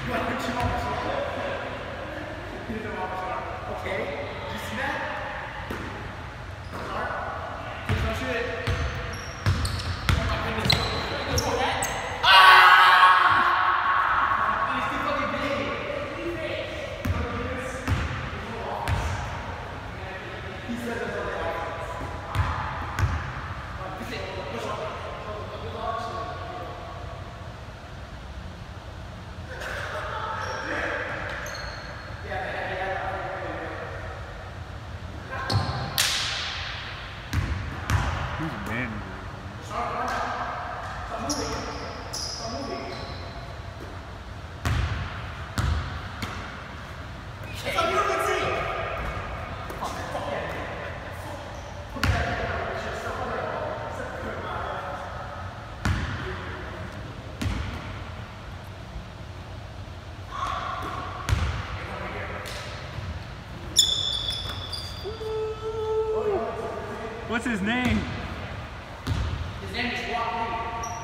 What's his name? His name is Walker.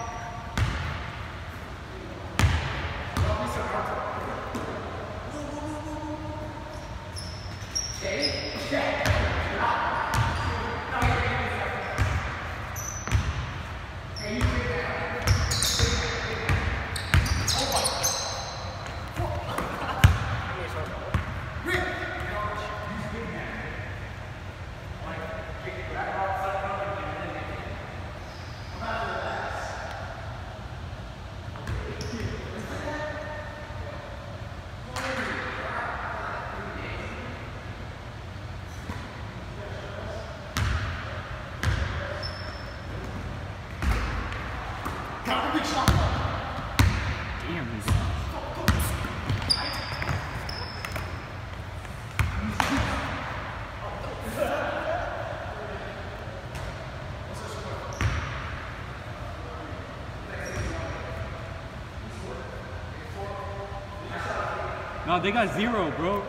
Damn, he's no, they got 0, bro.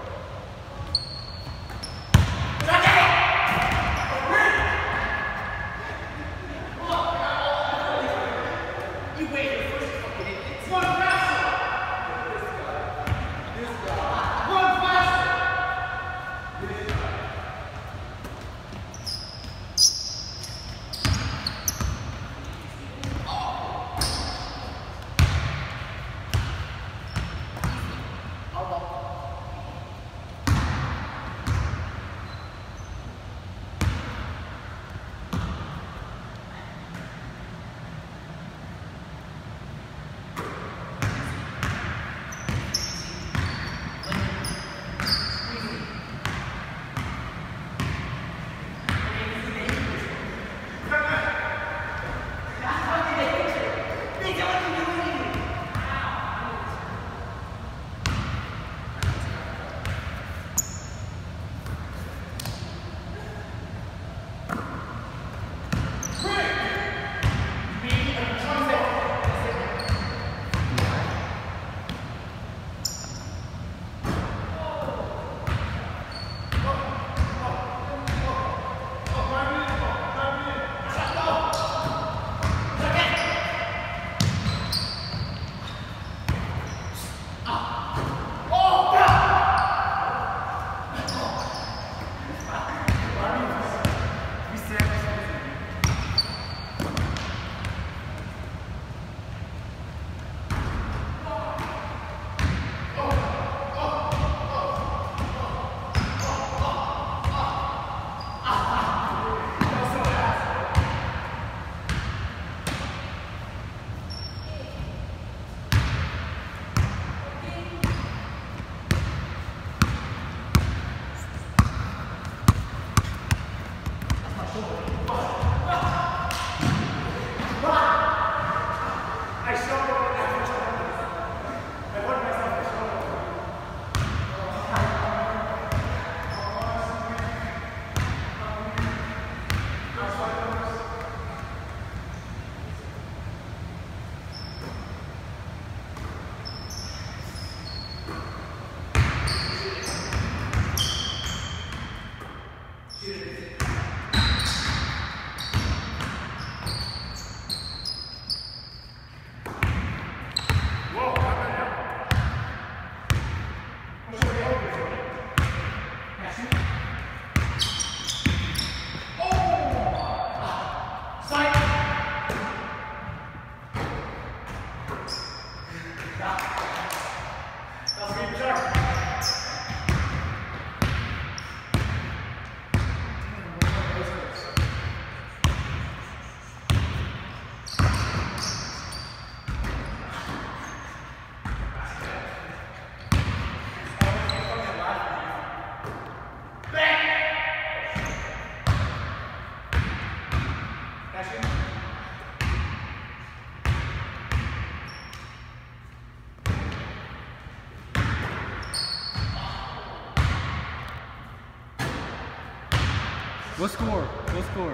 What score? What score?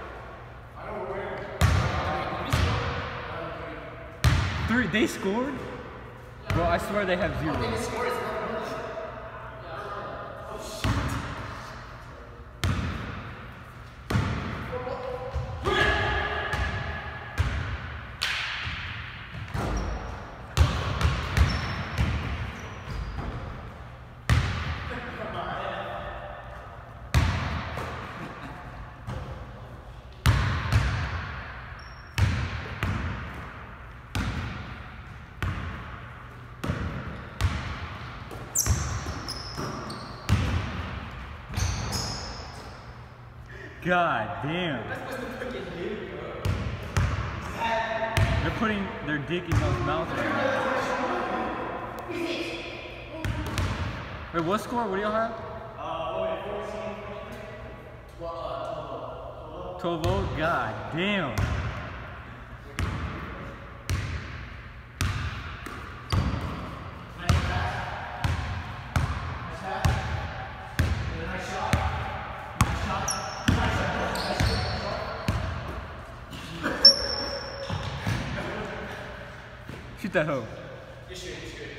Three. They scored? Bro, I swear they have 0. God damn. They're putting their dick in those mouths right now. Wait, what score? What do y'all have? 12-0? God damn. Shoot that hoe. Just shoot it, just shoot it.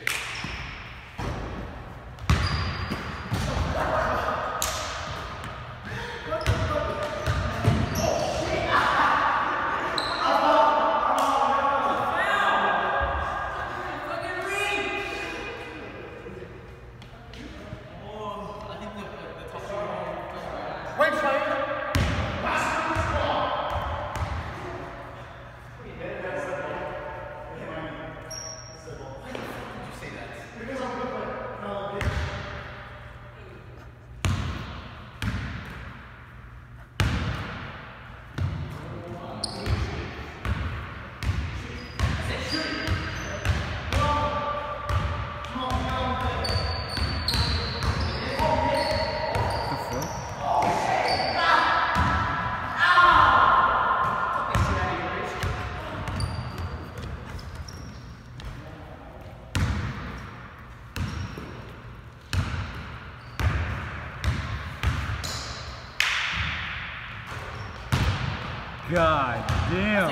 God damn.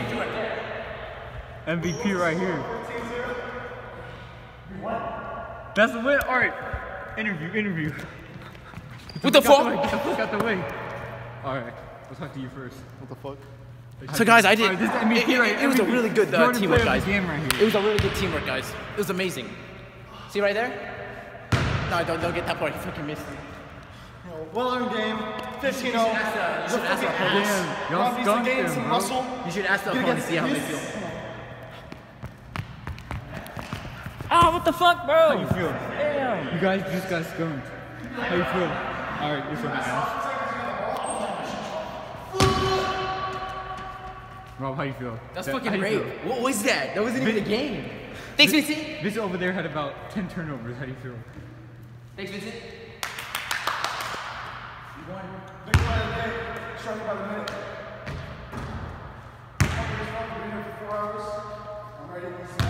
MVP right here. That's the win. Alright. Interview. What the fuck? Get the fuck out the way. Alright. I'll talk to you first. What the fuck? So guys, I did. Alright, this is MVP right It was a really good Jordan teamwork, player of guys. the game right here. It was a really good teamwork, guys. It was amazing. See right there? No, don't get that part. You fucking missed it. Well-earned game. 15-0. You should ask the opponents. Damn. Y'all skunked gained them, some bro. muscle. You should ask the opponents, see how they feel. Oh, what the fuck, bro? How you feel? Damn. You guys just got skunked. How you feel? Alright, this one I asked. Rob, how you feel? That's How fucking you great. feel? What was that? That wasn't even a game. Thanks, Vincent. This over there had about 10 turnovers. How do you feel? Thanks, Vincent. You won. Big play of the day. Struck by the minute. I'm ready for 4 hours. I'm ready to